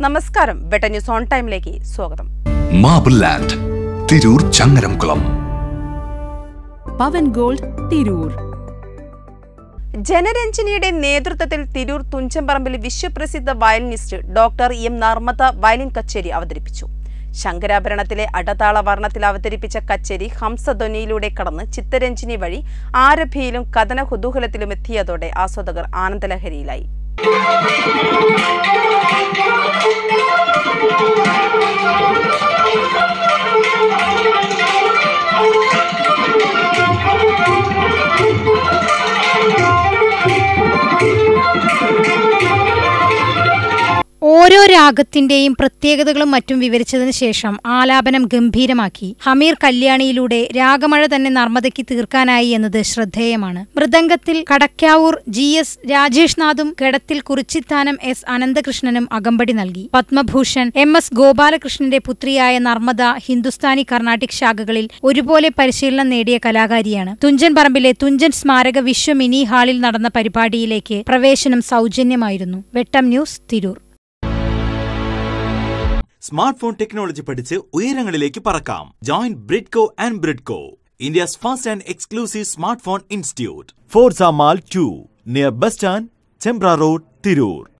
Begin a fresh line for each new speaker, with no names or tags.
നമസ്കാരം, വെട്ട news on ടൈമിലേക്ക് സ്വാഗതം.
Marble land Tirur Changaramkulam.
Pavan gold Tirur.
ജനരഞ്ജനിയുടെ നേതൃത്വത്തിൽ തിരൂർ തുഞ്ചൻപറമ്പിൽ വിശ്വപ്രസിദ്ധ violinist doctor M Narmada violin കച്ചേരി അവതരിപ്പിച്ചു. ശങ്കരാഭരണത്തിലെ അടതാള വർണ്ണത്തിൽ അവതരിപ്പിച്ച കച്ചേരി ഹംസധ്വനിയിലൂടെ കടന്ന് ചിത്തരഞ്ജിനി വഴി ആരഭിയിലും കഥന കുതൂഹലത്തിലും എത്തിയതോടെ ആസ്വാദകർ ആനന്ദലഹരിയിലായി.
ഓരോ രാഗത്തിന്റെയും പ്രത്യേകതകളും മറ്റും വിവരിച്ചതിനു ശേഷം ആലാപനം ഗംഭീരമാക്കി ഹമീർ കല്യാണിയിലൂടെ രാഗമഴ തന്നെ നർമ്മദയ്ക്ക് തീർക്കാനായി എന്നത് ശ്രദ്ധേയമാണ്. മൃദംഗത്തിൽ കടക്കാവൂർ GS രാജേഷ്നാഥും ഘടത്തിൽ കുറിച്ചിത്താനം S അനന്തകൃഷ്ണനും അകമ്പടി നൽകി. പത്മഭൂഷൺ MS ഗോപാലകൃഷ്ണന്റെ പുത്രിയായ നർമ്മദ ഹിന്ദുസ്ഥാനി കർണാട്ടിക് ശാഖകളിൽ ഒരുപോലെ പരിശീലനം നേടിയ കലാകാരിയാണ്. തുഞ്ചൻപറമ്പിലെ തുഞ്ചൻ സ്മാരക വിശ്വ മിനി ഹാളിൽ നടന്ന പരിപാടിയിലേക്ക് പ്രവേശനം സൗജന്യമായിരുന്നു. Vettam news, Tirur.
Smart phone technology പഠിച്ച് ഉയരങ്ങളിലേക്ക് പറക്കാം. Join Bridco and Bridco, India's first and exclusive smart phone institute. Forza mall 2, near bus stand, Chembra road, Tirur.